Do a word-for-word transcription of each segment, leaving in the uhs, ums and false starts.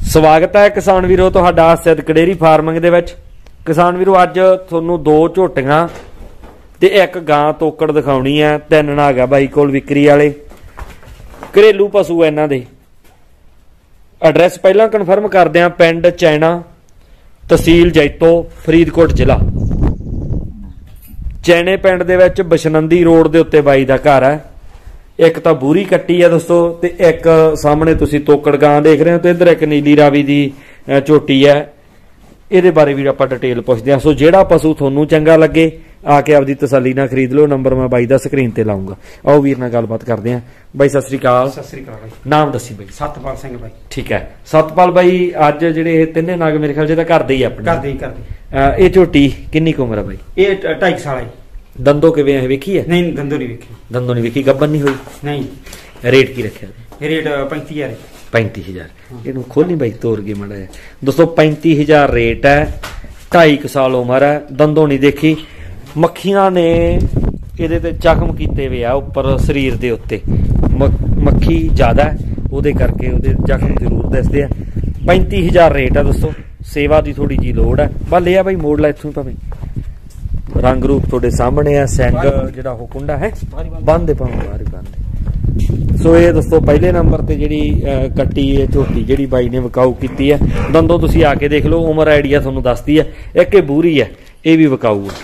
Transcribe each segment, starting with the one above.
स्वागत है किसान वीरो तुहाडा सिद्दक डेयरी फार्मिंग दे विच। किसान वीरो अज तुहानू दो झोटियां ते एक गां तोकड़ दिखाउणी है। तीन नाग है बाई कोल विक्री वाले, घरेलू पशु है इन्हां दे। एड्रैस पहला कन्फर्म करदे हां, पिंड चैना, तहसील जैतो, फरीदकोट जिला। चैने पिंड दे विच बशनंदी रोड दे उत्ते बाई दा घर है। एक तो बूरी कट्टी है दोस्तों, ते एक सामने तुसी तोकड़ गां देख रहे हो, तो इधर एक नीली रावी दी झोटी है। ये बारे भी आप डिटेल पुछते हैं। सो जेड़ा पशु थोनू चंगा लगे आके आपकी तसल्ली ना खरीद लो। नंबर मैं बाई दा स्क्रीन ते लाऊंगा। आओ वीर नाल गलबात करते हैं। बाई सत श्री अकाल। सत श्री अकाल भाई। नाम दसी बाई? सतपाल सिंह भाई। ठीक है सतपाल भाई, अज जेडे तिन्ने नाग मेरे ख्याल से घर दे ही अपने? घर दे ही घर दे। ये झोटी किन्नी उम्र है भाई? ये ढाई साल है। दंदों किवें है वेखी है? नहीं दंदों नहीं वेखी। दंदों नहीं वेखी, गब्बन नहीं हुई? नहीं। रेट की रखा? रेट पैंती हजार पैंती हजार इनू खोली बाई तोड़ के मड़ा है दोस्तों। पैंती हजार रेट है, ढाई क साल उम्र है, दंदों नहीं देखी। मक्खियां ने ये जख्म किए हुए आ उपर शरीर के उत्ते, मक्खी ज्यादा है वो करके वो जख्म जरूर दसते हैं। पैंती हजार रेट है दोस्तों। सेवा की थोड़ी जी लोड़ है। बस लिया भाई मोड़ ला इतों भाई। रंग रूप थोड़े सामने है। सैंग जो हुकुंडा है बंद पाओ बाहर बंद। सो ये दोस्तों पहले नंबर ते जी कट्टी है झोटी जी बाई ने विकाऊ की है। दंदों तुसी आके देख लो, उम्र आइडिया थोनू दसदी है। एक ये बूरी है, ये भी विकाऊ है।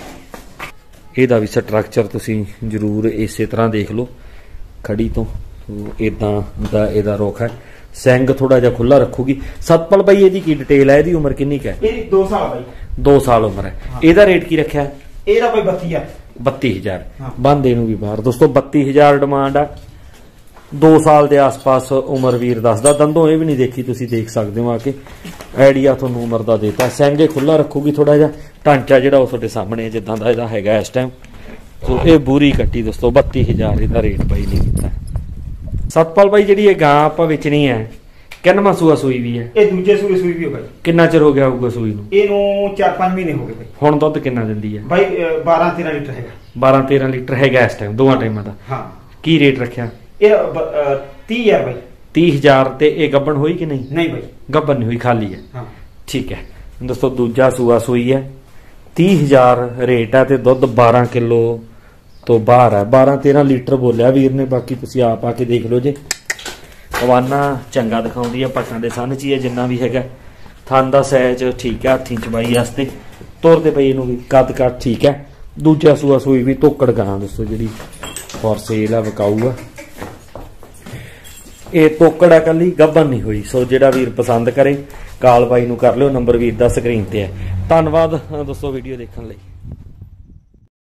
ਇਹਦਾ भी स्ट्रक्चर तुसी जरूर इस तरह देख लो खड़ी तो इदा दा ਇਹਦਾ रुख है। सैंग थोड़ा जा खुला रखूगी। सतपाल भाई ये की डिटेल है? उम्र किन्नी है? दो साल भाई। दो साल उम्र है। ਇਹਦਾ रेट की रखा है? ਇਹਦਾ भाई बत्ती हजार। बत्ती हजार बंद इनू भी बाहर दोस्तों। बत्ती हजार डिमांड है। दो साल के आस पास उम्र वीर दसदा। दंदों ये भी नहीं देखी, तुसी देख सकते हो आके। आइडिया थोनू उम्र का देता। सैंगे खुला रखूगी थोड़ा जा। ढांचा जो थोड़े सामने जिदा का यदा है इस टाइम। तो ये बूरी कट्टी दोस्तों। बत्ती हजार इसका रेट भाई नहीं किया। सतपाल भाई जी गां आप बेचनी है, किन्नवां सूआ सूई भी है? ये दूजे सूए सूई भी है भाई। कितना चिर हो गया होगा सूई नूं? ਇਹਨੂੰ चार पांच महीने हो गए भाई। हुण दुध कितना दिंदी है भाई? बारह तेरह लीटर है। बारह तेरह लीटर है इस टाइम दोवां टाइमां दा। हां। की रेट रखा? ये तीह हजार भाई। तीह हजार ते ये गब्बन हुई कि नहीं? नहीं भाई गब्बन नहीं हुई, खाली है। हाँ। ठीक है दोस्तों, दूजा सूआ सूई है। तीह हजार रेट है ते दुध बारह किलो तो बाहर है। बारह तेरह लीटर बोलिया वीर ने। बाकी तुसी आप आके देख लो जे। हवाना चंगा दिखाउंदी है, पट्टां दे सन च ही है जिन्ना भी हैगा। थन दा साइज ठीक है, हत्थीं चबाई वास्ते तुरदे पई इहनूं भी कद कट ठीक है। दूजा सूआ सूई भी तोकड़ गां दोस्तों जिहड़ी फॉर सेल है, विकाऊ है। ये तोकड़ है कली, गब्बन नहीं हुई। सो जिहड़ा वीर पसंद करे काल बाई नूं कर लिओ। नंबर वीर दा स्क्रीन ते है। धन्नवाद दोस्तों वीडियो देखने लई।